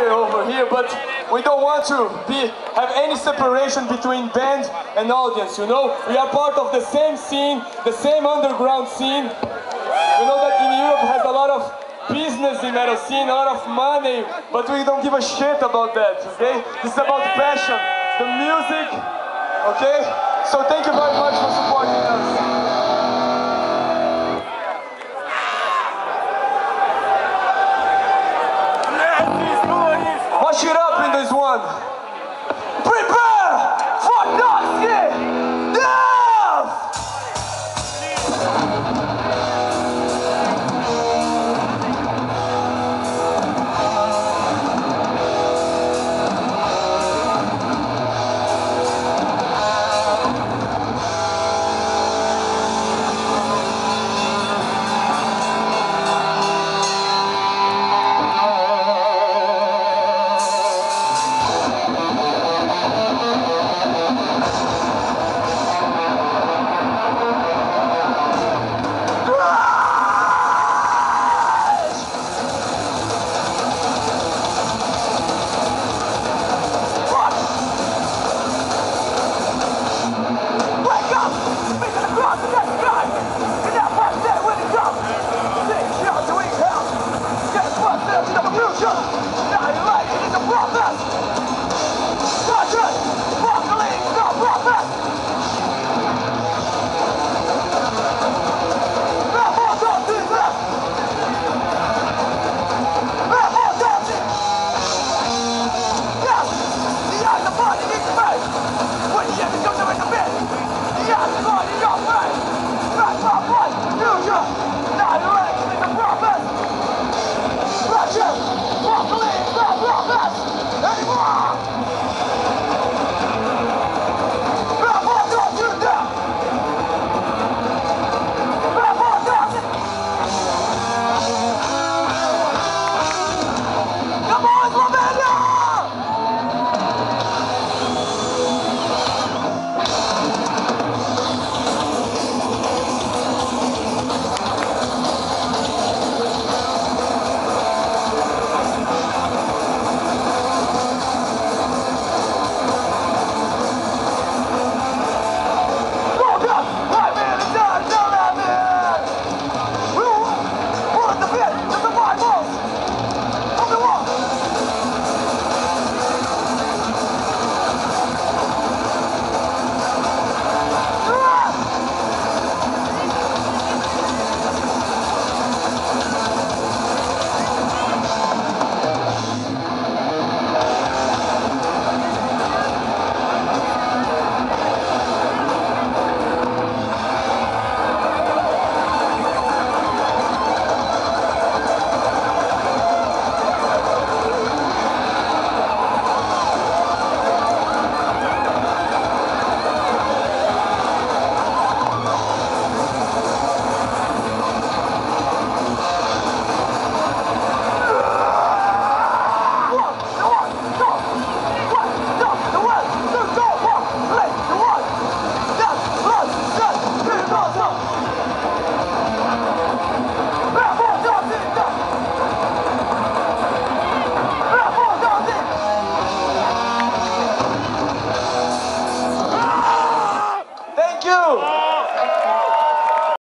together over here, but we don't want to have any separation between band and audience, you know? We are part of the same scene, the same underground scene. You know that in Europe has a lot of business in metal scene, a lot of money, but we don't give a shit about that, okay? This is about passion, the music, okay? So thank you very much for supporting us. Wash it up in this one.